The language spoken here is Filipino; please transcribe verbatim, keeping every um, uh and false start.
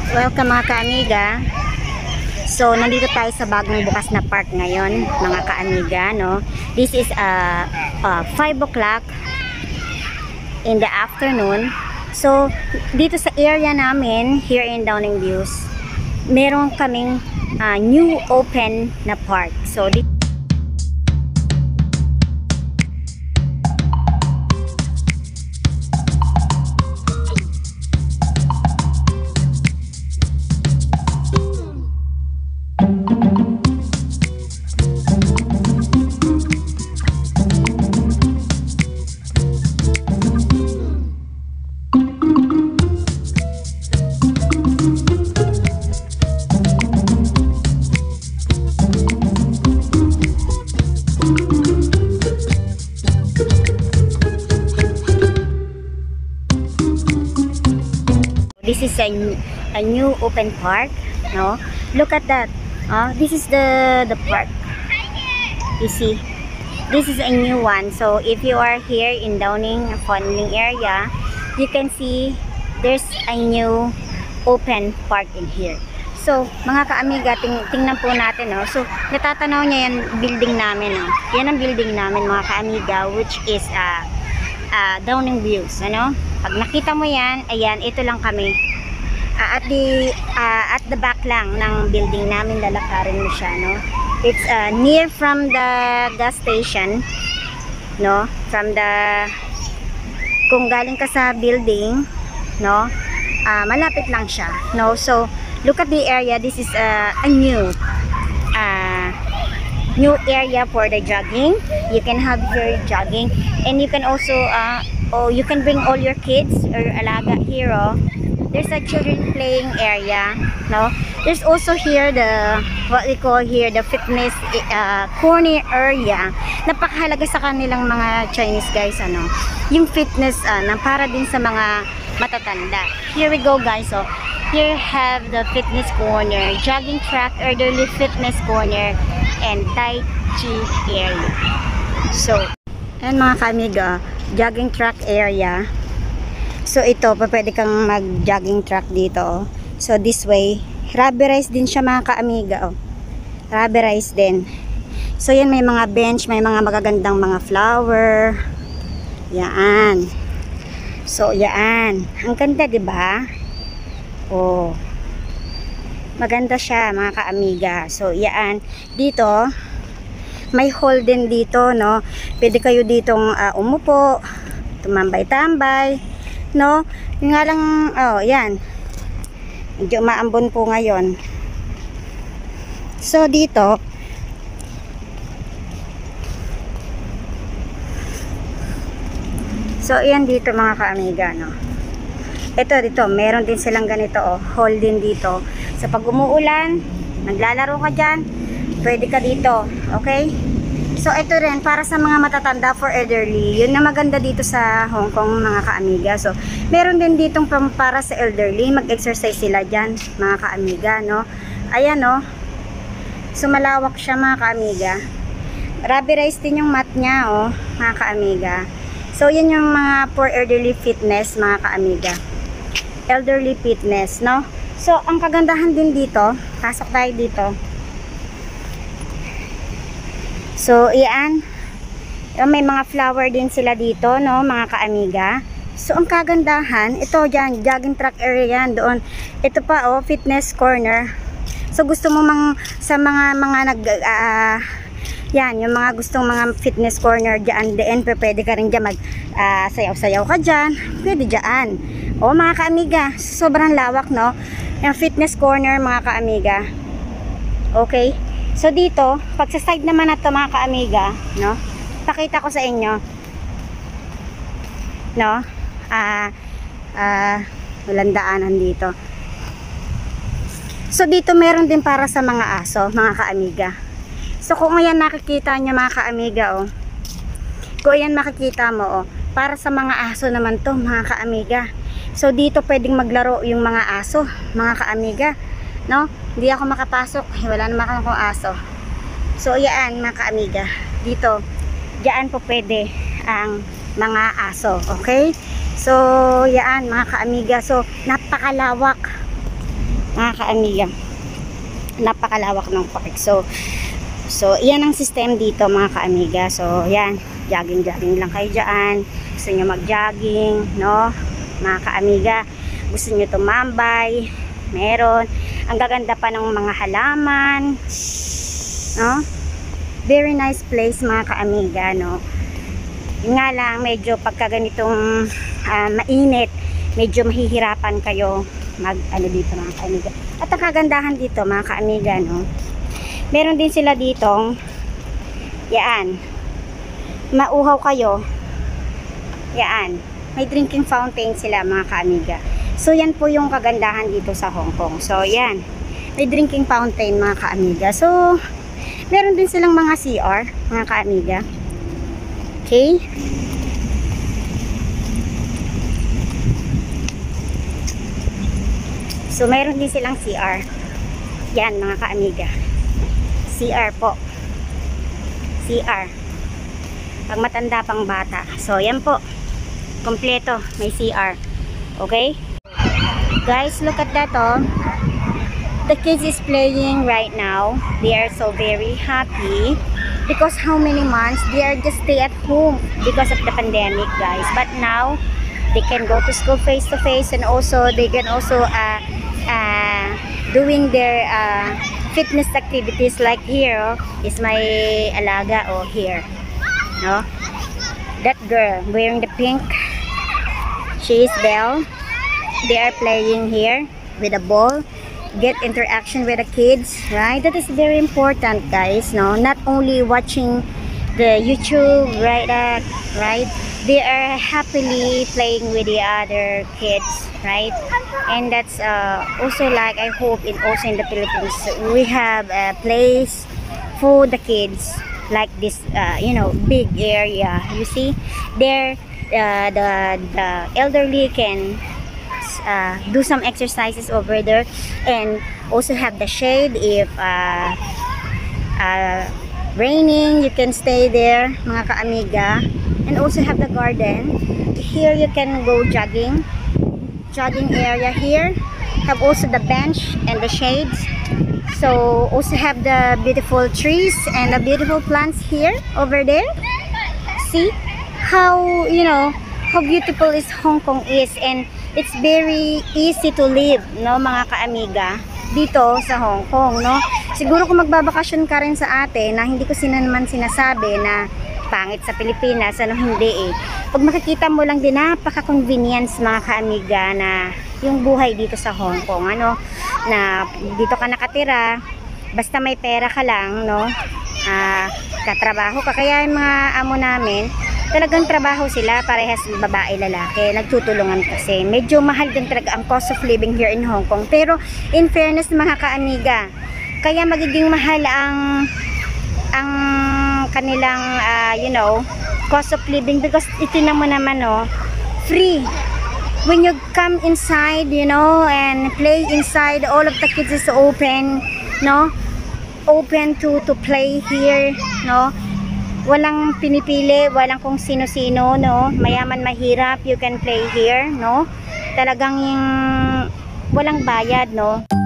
Welcome mga ka-amiga. So, nandito tayo sa bagong bukas na park ngayon, mga ka-amiga, no? This is uh, uh, five o'clock in the afternoon. So, dito sa area namin, here in Downing Views, meron kaming uh, new open na park. So, dito This is a, a new open park, no? Look at that. Uh, this is the the park. You see, this is a new one. So if you are here in Downing Fonling area, you can see there's a new open park in here. So mga ka-amiga, ting tingnan po natin, no? So natatanaw niya yan building namin, no? Yan ang building namin mga ka-amiga, which is uh, uh, Downing Views, ano? Pag nakita mo yan, ayan, ito lang kami. Uh, at the uh, at the back lang ng building namin, lalakarin mo siya, no? It's uh, near from the gas station, no? From the, kung galing ka sa building, no? Uh, malapit lang siya, no? So, look at the area. This is uh, a new uh, new area for the jogging. You can have your jogging, and you can also uh, oh, you can bring all your kids or alaga here. Oh. There's a children playing area, no? There's also here the what we call here the fitness uh, corner area. Napakahalaga sa kanilang mga Chinese guys, ano? Yung fitness uh, na para din sa mga matatanda. Here we go, guys. So, here have the fitness corner, jogging track, elderly fitness corner, and Tai Chi area. So, and mga ka-amiga, jogging track area. So ito, pwede kang mag-jogging track dito. So this way, rubberized din siya mga ka-amiga. Oh. Rubberized din. So yan, may mga bench, may mga magagandang mga flower. Yan. So yan. Ang ganda, 'di ba? Oh. Maganda siya mga ka-amiga. So yan. Dito, may hall din dito, no? Pwede kayo ditong uh, umupo, tumambay-tambay. No, yung nga lang, oh, yan. Medyo maambon po ngayon. So, dito, so, yan dito mga ka-amiga, no. Ito, dito, meron din silang ganito, oh, hall din dito. So, pag umuulan, naglalaro ka dyan, pwede ka dito, okay? So, ito rin, para sa mga matatanda, for elderly. Yun na maganda dito sa Hong Kong, mga ka-amiga. So, meron din ditong para sa elderly. Mag-exercise sila dyan, mga ka-amiga, no? Ayan, no? So, malawak siya, mga ka-amiga. Rubberized din yung mat niya, oh, mga ka-amiga. So, yan yung mga for elderly fitness, mga ka-amiga. Elderly fitness, no? So, ang kagandahan din dito, pasok tayo dito. So, iyan. May mga flower din sila dito, no, mga ka-amiga. So, ang kagandahan, ito dyan, jogging track area yan, doon. Ito pa, oh, fitness corner. So, gusto mo mang, sa mga, mga nag, uh, yan, yung mga gustong mga fitness corner dyan, dyan, pwede ka rin dyan mag, uh, sayaw-sayaw ka dyan, pwede dyan. O, mga ka-amiga, sobrang lawak, no, yung fitness corner, mga ka-amiga. Okay? So dito, pag sa side naman na to mga ka-amiga, no? Pakita ko sa inyo. No? Ah, uh, ah, uh, walang daanan dito. So dito meron din para sa mga aso, mga ka-amiga. So kung ayan nakikita nyo mga ka-amiga, oh. Kung ayan makikita mo, oh, para sa mga aso naman to, mga ka-amiga. So dito pwedeng maglaro yung mga aso, mga ka-amiga. No? Hindi ako makapasok, wala naman akong aso. So yan mga ka-amiga, dito diyan po pwede ang mga aso, okay? So yan mga ka-amiga, so napakalawak mga kaamiga. Napakalawak ng park. So, so yan ang system dito mga kaamiga. So, yan. Jogging-jogging lang kayo dyan. Gusto nyo mag-jogging, no? Mga kaamiga. Gusto nyo tumambay. Meron. Ang gaganda pa ng mga halaman. No? Very nice place mga kaamiga, no? Yun nga lang, medyo pagka ganitong uh, mainit, medyo mahihirapan kayo mag ano dito mga kaamiga. At ang kagandahan dito mga kaamiga, no, meron din sila ditong yaan, mauhaw kayo, yaan, may drinking fountain sila mga kaamiga. So yan po yung kagandahan dito sa Hong Kong. So yan, may drinking fountain mga kaamiga. So meron din silang mga C R mga kaamiga. Okay, so mayroon din silang C R. Yan mga kaamiga, C R po, C R pag matanda pang bata. So yan po, kompleto, may C R. Okay guys, look at that. Oh, the kids is playing right now. They are so very happy because how many months they are just stay at home because of the pandemic, guys. But now they can go to school face to face, and also they can also uh, uh, doing their uh, fitness activities. Like here, oh, is my alaga, oh, here, no, that girl wearing the pink, she is Belle. They are playing here with a ball, get interaction with the kids, right? That is very important, guys. No, not only watching the YouTube, right? Uh, right? They are happily playing with the other kids, right? And that's uh, also like, I hope in also in the Philippines we have a place for the kids like this, uh, you know, big area. You see, there uh, the the elderly can Uh, do some exercises over there, and also have the shade if uh, uh, raining, you can stay there mga kaamiga, and also have the garden here. You can go jogging jogging area here, have also the bench and the shades. So also have the beautiful trees and the beautiful plants here over there. See how, you know, how beautiful is Hong Kong is, and it's very easy to live, no mga kaamiga, dito sa Hong Kong, no. Siguro kung magbabakasyon ka rin sa atin, na hindi ko sina naman sinasabi na pangit sa Pilipinas, ano, hindi eh. Pag makikita mo lang din, napaka-convenience mga kaamiga na yung buhay dito sa Hong Kong, ano, na dito ka nakatira, basta may pera ka lang, no, ah, katrabaho ka. Kaya yung mga amo namin, talagang trabaho sila, parehas babae, lalaki, nagtutulungan kasi. Medyo mahal din talaga ang cost of living here in Hong Kong. Pero in fairness mga kaamiga, kaya magiging mahal ang ang kanilang uh, you know, cost of living because itinan mo naman, no, free. When you come inside, you know, and play inside, all of the kids is open, no, open to to play here, no. Walang pinipili, walang kung sino-sino, no. Mayaman, mahirap, you can play here, no. Talagang yung walang bayad, no.